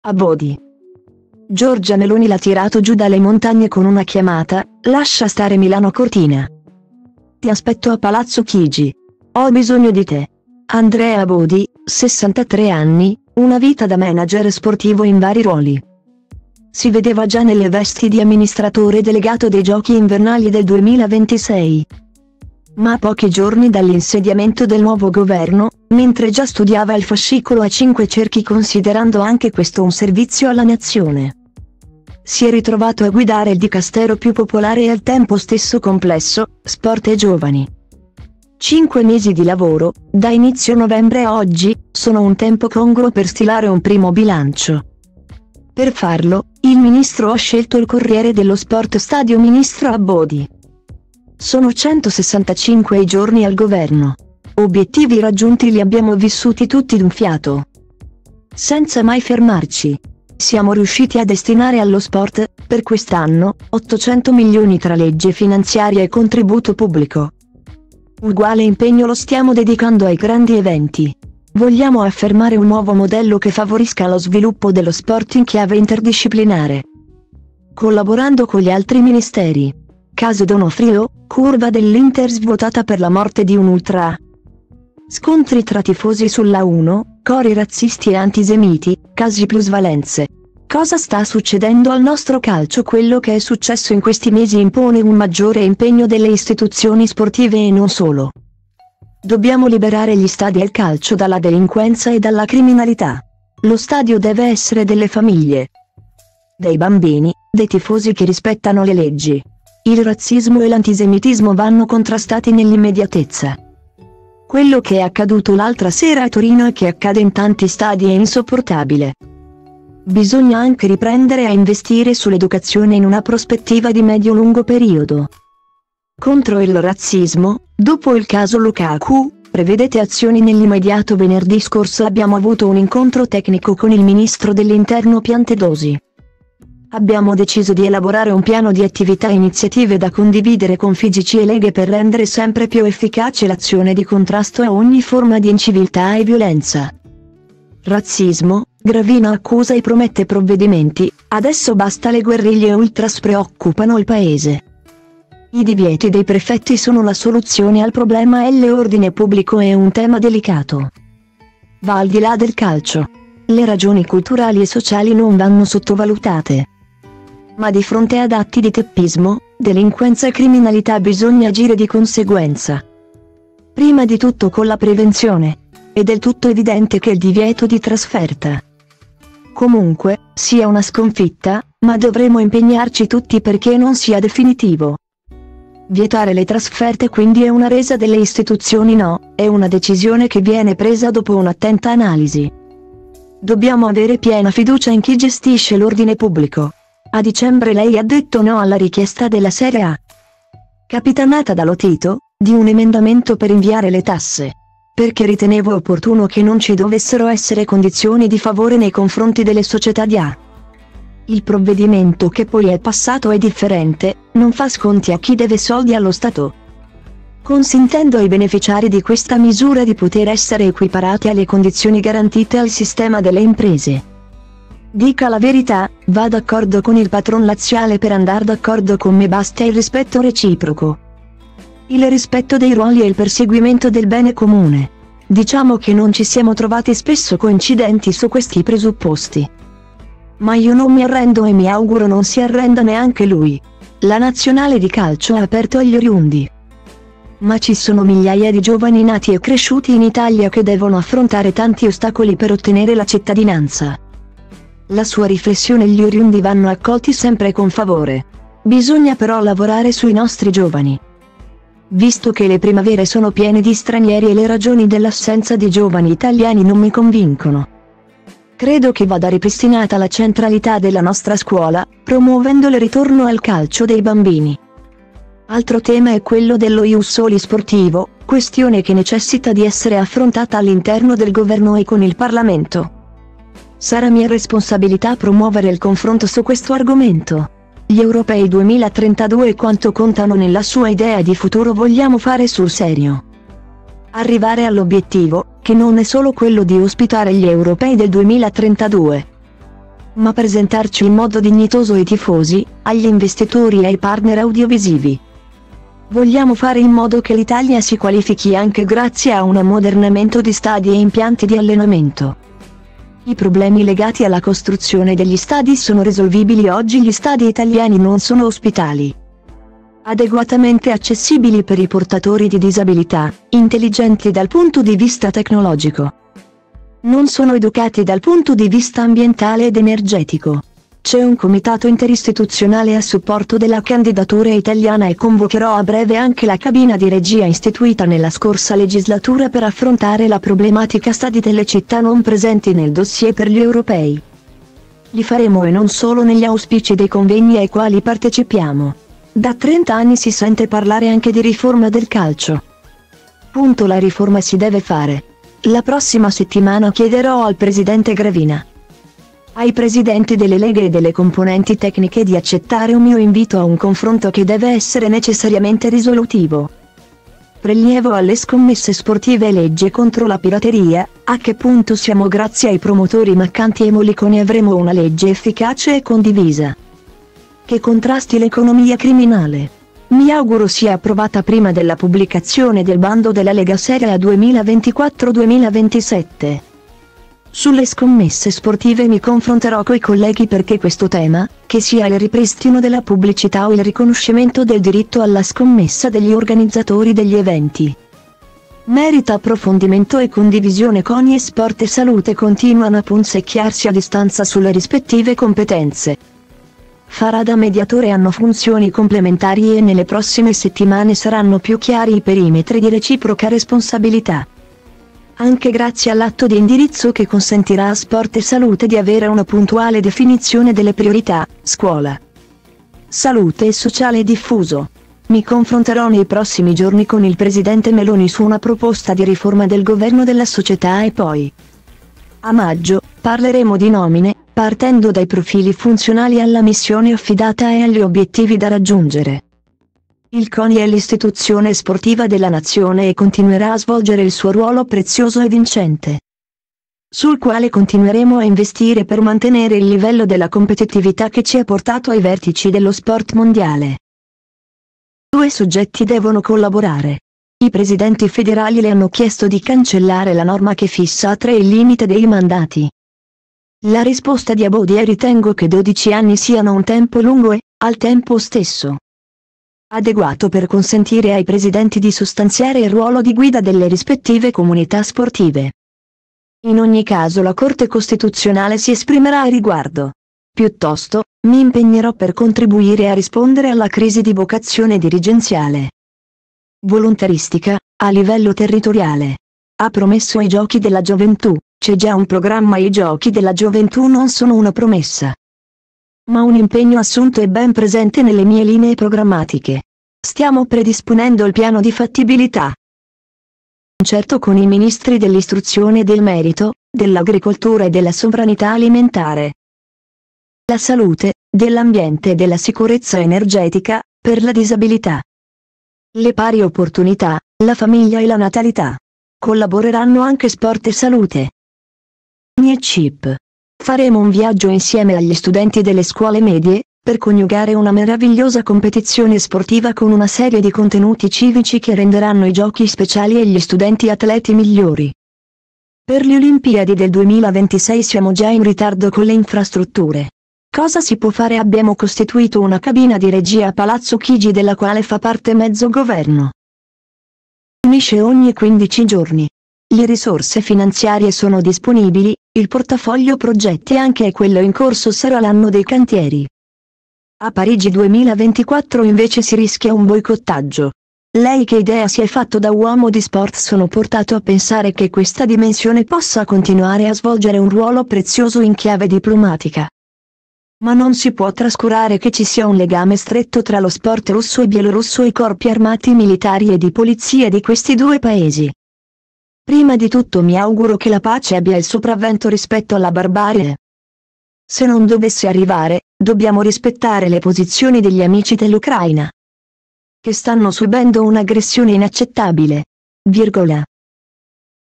A Bodi. Giorgia Meloni l'ha tirato giù dalle montagne con una chiamata: lascia stare Milano Cortina. Ti aspetto a Palazzo Chigi. Ho bisogno di te. Andrea Bodi, 63 anni, una vita da manager sportivo in vari ruoli. Si vedeva già nelle vesti di amministratore delegato dei Giochi invernali del 2026. Ma a pochi giorni dall'insediamento del nuovo governo, mentre già studiava il fascicolo a 5 cerchi considerando anche questo un servizio alla nazione, si è ritrovato a guidare il dicastero più popolare e al tempo stesso complesso, sport e giovani. 5 mesi di lavoro, da inizio novembre a oggi, sono un tempo congruo per stilare un primo bilancio. Per farlo, il ministro ha scelto il Corriere dello Sport Stadio Ministro a Bodi. Sono 165 i giorni al governo. Obiettivi raggiunti li abbiamo vissuti tutti d'un fiato, senza mai fermarci. Siamo riusciti a destinare allo sport, per quest'anno, 800 milioni tra legge finanziaria e contributo pubblico. Uguale impegno lo stiamo dedicando ai grandi eventi. Vogliamo affermare un nuovo modello che favorisca lo sviluppo dello sport in chiave interdisciplinare, collaborando con gli altri ministeri. Caso Donofrio, curva dell'Inter svuotata per la morte di un ultra. Scontri tra tifosi sulla 1, cori razzisti e antisemiti, casi plusvalenze. Cosa sta succedendo al nostro calcio? Quello che è successo in questi mesi impone un maggiore impegno delle istituzioni sportive e non solo. Dobbiamo liberare gli stadi e il calcio dalla delinquenza e dalla criminalità. Lo stadio deve essere delle famiglie, dei bambini, dei tifosi che rispettano le leggi. Il razzismo e l'antisemitismo vanno contrastati nell'immediatezza. Quello che è accaduto l'altra sera a Torino e che accade in tanti stadi è insopportabile. Bisogna anche riprendere a investire sull'educazione in una prospettiva di medio-lungo periodo. Contro il razzismo, dopo il caso Lukaku, prevedete azioni nell'immediato. Venerdì scorso abbiamo avuto un incontro tecnico con il ministro dell'Interno Piantedosi. Abbiamo deciso di elaborare un piano di attività e iniziative da condividere con FIGC e leghe per rendere sempre più efficace l'azione di contrasto a ogni forma di inciviltà e violenza. Razzismo, Gravina accusa e promette provvedimenti: adesso basta, le guerriglie ultras preoccupano il paese. I divieti dei prefetti sono la soluzione al problema e l'ordine pubblico è un tema delicato. Va al di là del calcio. Le ragioni culturali e sociali non vanno sottovalutate. Ma di fronte ad atti di teppismo, delinquenza e criminalità bisogna agire di conseguenza. Prima di tutto con la prevenzione. È del tutto evidente che il divieto di trasferta, comunque, sia una sconfitta, ma dovremo impegnarci tutti perché non sia definitivo. Vietare le trasferte quindi è una resa delle istituzioni? No, è una decisione che viene presa dopo un'attenta analisi. Dobbiamo avere piena fiducia in chi gestisce l'ordine pubblico. A dicembre lei ha detto no alla richiesta della Serie A, capitanata da Lotito, di un emendamento per inviare le tasse, perché ritenevo opportuno che non ci dovessero essere condizioni di favore nei confronti delle società di A. Il provvedimento che poi è passato è differente, non fa sconti a chi deve soldi allo Stato, consentendo ai beneficiari di questa misura di poter essere equiparati alle condizioni garantite al sistema delle imprese. Dica la verità, va d'accordo con il patron laziale per andare d'accordo con me, basta il rispetto reciproco, il rispetto dei ruoli e il perseguimento del bene comune. Diciamo che non ci siamo trovati spesso coincidenti su questi presupposti. Ma io non mi arrendo e mi auguro non si arrenda neanche lui. La nazionale di calcio ha aperto agli oriundi. Ma ci sono migliaia di giovani nati e cresciuti in Italia che devono affrontare tanti ostacoli per ottenere la cittadinanza. La sua riflessione: gli oriundi vanno accolti sempre con favore. Bisogna però lavorare sui nostri giovani. Visto che le primavere sono piene di stranieri e le ragioni dell'assenza di giovani italiani non mi convincono. Credo che vada ripristinata la centralità della nostra scuola, promuovendo il ritorno al calcio dei bambini. Altro tema è quello dello ius soli sportivo, questione che necessita di essere affrontata all'interno del governo e con il Parlamento. Sarà mia responsabilità promuovere il confronto su questo argomento. Gli europei 2032 quanto contano nella sua idea di futuro vogliamo fare sul serio. Arrivare all'obiettivo, che non è solo quello di ospitare gli europei del 2032, ma presentarci in modo dignitoso ai tifosi, agli investitori e ai partner audiovisivi. Vogliamo fare in modo che l'Italia si qualifichi anche grazie a un ammodernamento di stadi e impianti di allenamento. I problemi legati alla costruzione degli stadi sono risolvibili oggi. Gli stadi italiani non sono ospitali, adeguatamente accessibili per i portatori di disabilità, intelligenti dal punto di vista tecnologico. Non sono educati dal punto di vista ambientale ed energetico. C'è un comitato interistituzionale a supporto della candidatura italiana e convocherò a breve anche la cabina di regia istituita nella scorsa legislatura per affrontare la problematica stadi delle città non presenti nel dossier per gli europei. Li faremo e non solo negli auspici dei convegni ai quali partecipiamo. Da 30 anni si sente parlare anche di riforma del calcio. Punto, la riforma si deve fare. La prossima settimana chiederò al presidente Gravina, ai presidenti delle leghe e delle componenti tecniche di accettare un mio invito a un confronto che deve essere necessariamente risolutivo. Prelievo alle scommesse sportive e legge contro la pirateria. A che punto siamo? Grazie ai promotori Maccanti e Moliconi avremo una legge efficace e condivisa, che contrasti l'economia criminale. Mi auguro sia approvata prima della pubblicazione del bando della Lega Serie A 2024-2027. Sulle scommesse sportive mi confronterò coi colleghi perché questo tema, che sia il ripristino della pubblicità o il riconoscimento del diritto alla scommessa degli organizzatori degli eventi, merita approfondimento e condivisione. CONI e Sport e Salute continuano a punzecchiarsi a distanza sulle rispettive competenze. Farà da mediatore, hanno funzioni complementari e nelle prossime settimane saranno più chiari i perimetri di reciproca responsabilità. Anche grazie all'atto di indirizzo che consentirà a Sport e Salute di avere una puntuale definizione delle priorità, scuola, salute e sociale diffuso. Mi confronterò nei prossimi giorni con il presidente Meloni su una proposta di riforma del governo della società e poi, a maggio, parleremo di nomine, partendo dai profili funzionali alla missione affidata e agli obiettivi da raggiungere. Il CONI è l'istituzione sportiva della nazione e continuerà a svolgere il suo ruolo prezioso e vincente, sul quale continueremo a investire per mantenere il livello della competitività che ci ha portato ai vertici dello sport mondiale. Due soggetti devono collaborare. I presidenti federali le hanno chiesto di cancellare la norma che fissa a 3 il limite dei mandati. La risposta di Abodi è: ritengo che 12 anni siano un tempo lungo e, al tempo stesso, adeguato per consentire ai presidenti di sostanziare il ruolo di guida delle rispettive comunità sportive. In ogni caso la Corte Costituzionale si esprimerà a riguardo. Piuttosto, mi impegnerò per contribuire a rispondere alla crisi di vocazione dirigenziale, volontaristica, a livello territoriale. Ha promesso ai Giochi della Gioventù. C'è già un programma. I Giochi della Gioventù non sono una promessa, ma un impegno assunto e ben presente nelle mie linee programmatiche. Stiamo predisponendo il piano di fattibilità, concerto con i ministri dell'istruzione e del merito, dell'agricoltura e della sovranità alimentare, della salute, dell'ambiente e della sicurezza energetica, per la disabilità, le pari opportunità, la famiglia e la natalità. Collaboreranno anche Sport e Salute e CIP. Faremo un viaggio insieme agli studenti delle scuole medie, per coniugare una meravigliosa competizione sportiva con una serie di contenuti civici che renderanno i giochi speciali e gli studenti atleti migliori. Per le Olimpiadi del 2026 siamo già in ritardo con le infrastrutture. Cosa si può fare? Abbiamo costituito una cabina di regia a Palazzo Chigi della quale fa parte mezzo governo. Unisce ogni 15 giorni. Le risorse finanziarie sono disponibili, il portafoglio progetti anche è quello in corso, sarà l'anno dei cantieri. A Parigi 2024 invece si rischia un boicottaggio. Lei che idea si è fatto da uomo di sport? Sono portato a pensare che questa dimensione possa continuare a svolgere un ruolo prezioso in chiave diplomatica. Ma non si può trascurare che ci sia un legame stretto tra lo sport russo e bielorusso e i corpi armati militari e di polizia di questi due paesi. Prima di tutto mi auguro che la pace abbia il sopravvento rispetto alla barbarie. Se non dovesse arrivare, dobbiamo rispettare le posizioni degli amici dell'Ucraina, che stanno subendo un'aggressione inaccettabile. Virgola.